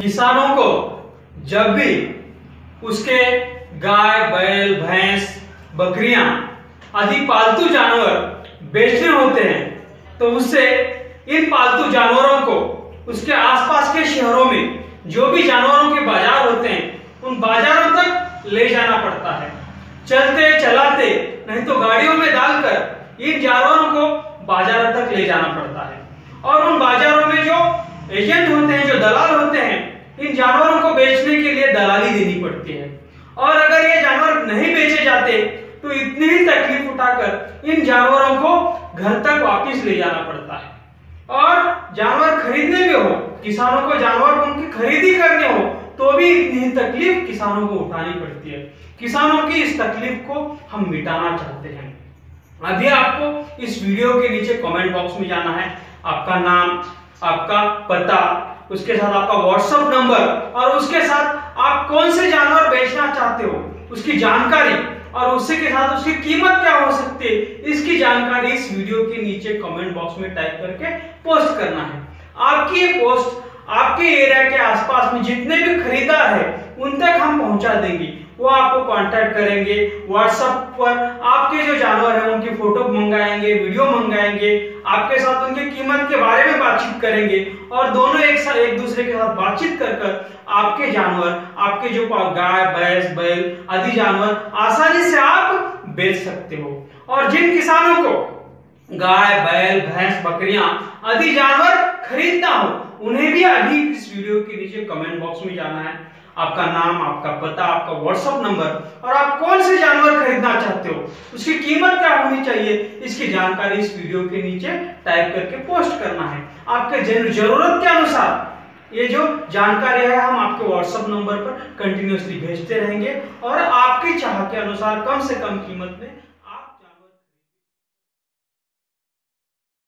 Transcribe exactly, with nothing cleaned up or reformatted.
किसानों को जब भी उसके गाय, बैल, भैंस, बकरियां आदि पालतू जानवर बेचने होते हैं तो उससे इन पालतू जानवरों को उसके आसपास के शहरों में जो भी जानवरों के बाजार होते हैं उन बाजारों तक ले जाना पड़ता है, चलते चलाते, नहीं तो गाड़ियों में डालकर इन जानवरों को बाजारों तक ले जाना पड़ता है। और उन बाजारों में जो एजेंट होते हैं, जो दलाल होते हैं, इन जानवरों को बेचने के लिए दलाली देनी पड़ती है। और अगर ये जानवर नहीं बेचे जाते तो इतनी ही तकलीफ उठाकर इन जानवरों को घर तक वापस ले जाना पड़ता है। और जानवर खरीदने में हो, किसानों को जानवर उनकी खरीदी करने हो तो भी इतनी ही तकलीफ किसानों को उठानी पड़ती है। किसानों की इस तकलीफ को हम मिटाना चाहते हैं। अभी आपको इस वीडियो के नीचे कमेंट बॉक्स में जाना है, आपका नाम, आपका पता, उसके साथ आपका व्हाट्सएप नंबर और उसके साथ आप कौन से जानवर बेचना चाहते हो उसकी जानकारी और उसी के साथ उसकी कीमत क्या हो सकती है इसकी जानकारी इस वीडियो के नीचे कमेंट बॉक्स में टाइप करके पोस्ट करना है। आपकी ये पोस्ट आपके एरिया के आसपास में जितने भी खरीदार है उन तक हम पहुंचा देंगे। वो आपको कांटेक्ट करेंगे व्हाट्सएप पर, आपके जो जानवर है उनकी फोटो मंगाएंगे, वीडियो मंगाएंगे, आपके साथ उनकी कीमत के बारे में बातचीत करेंगे और दोनों एक साथ एक दूसरे के साथ बातचीत कर कर आपके जानवर, आपके जो गाय, भैंस, बैल आदि जानवर आसानी से आप बेच सकते हो। और जिन किसानों को गाय, बैल, भैंस, बकरियां आदि जानवर खरीदना हो उन्हें भी अभी इस वीडियो के नीचे कमेंट बॉक्स में जाना है, आपका नाम, आपका पता, आपका व्हाट्सएप नंबर और आप कौन से जानवर खरीदना चाहते हो, उसकी कीमत क्या होनी चाहिए, इसकी जानकारी इस वीडियो के नीचे टाइप करके पोस्ट करना है। आपके जरूरत के अनुसार ये जो जानकारी है हम आपके व्हाट्सएप नंबर पर कंटिन्यूअसली भेजते रहेंगे और आपकी चाह के अनुसार कम से कम कीमत में